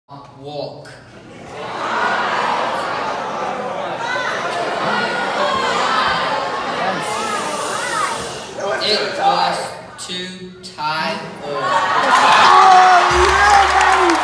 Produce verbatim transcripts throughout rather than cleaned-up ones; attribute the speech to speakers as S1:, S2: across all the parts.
S1: walk. It was too tired.
S2: Oh yeah,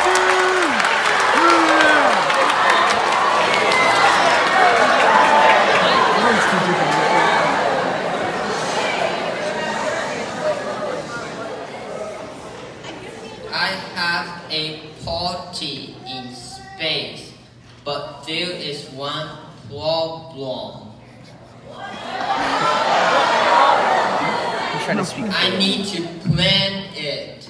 S1: I have a party in space, but there is one problem.
S2: trying to speak.
S1: I need to plan it.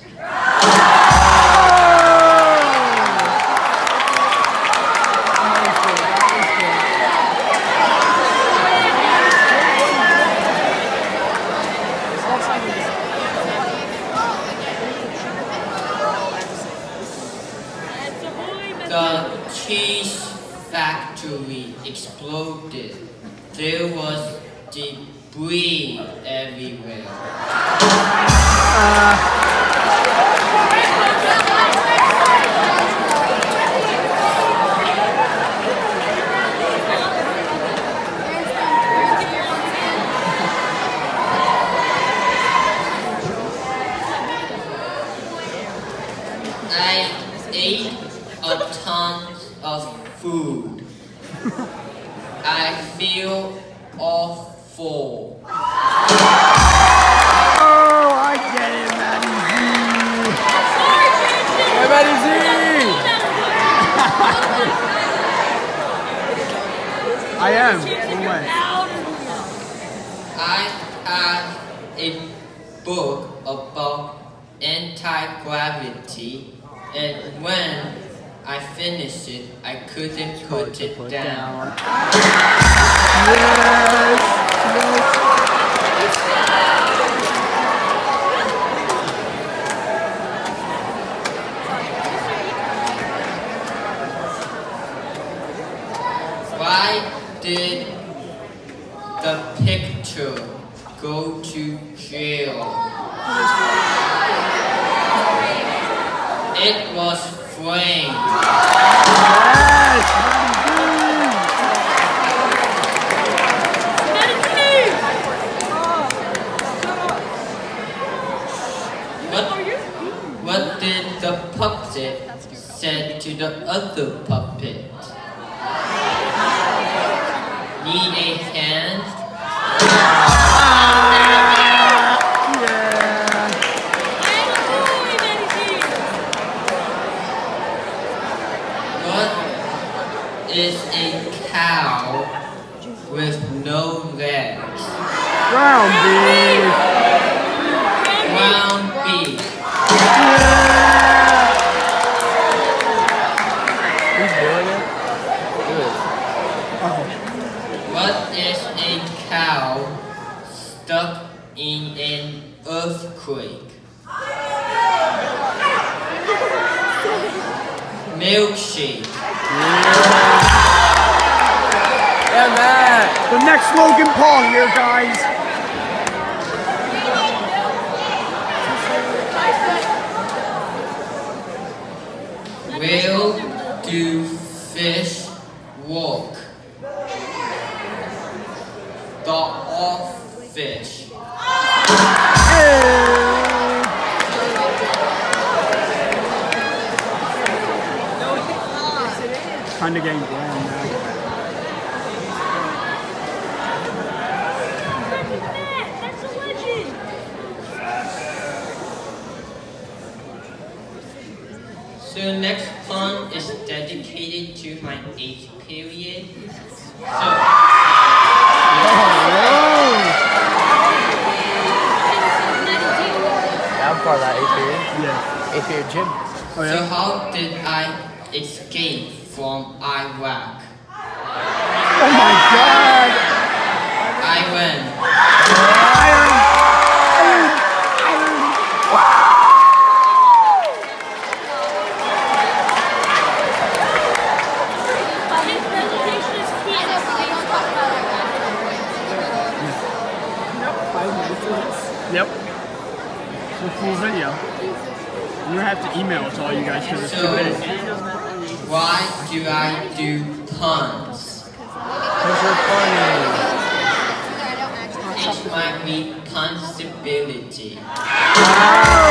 S1: The cheese factory exploded. There was debris everywhere.
S2: Uh.
S1: I ate a ton of food. I feel awful.
S2: Oh, I get it, Maddie Z. Hey, Maddie Z. I am.
S1: I have a book about anti-gravity, and when I finished it, I couldn't put it
S2: put
S1: down.
S2: down. Yes. Yes.
S1: Why did the picture go to jail? It was framed.
S2: Yes.
S1: What, what did the puppet say to the other puppet? Need a hand? What is a cow with no legs?
S2: Ground beef.
S1: Ground beef.
S2: Yeah. He's doing it. Good. Oh.
S1: What is a cow stuck in an earthquake? Milkshake.
S2: Yeah. Yeah, man. The next Logan Paul here, guys.
S1: Where do fish walk? The off fish.
S2: Kind of getting bland now.
S3: That's a legend.
S1: So next pun is dedicated to my eighth period. So
S4: I'm part of that eighth period.
S2: Yeah.
S4: Eighth period gym.
S2: Oh, yeah?
S1: So how did I escape from Iraq?
S2: Oh my God!
S1: I win.
S2: Iron! Iron! Iron! Wow!
S3: His presentation is key.
S2: Yep. It's a full video. You have to email it to all you guys because it's too big.
S1: Why do I do puns?
S4: Because you're funny.
S1: It's my responsibility.
S2: Wow.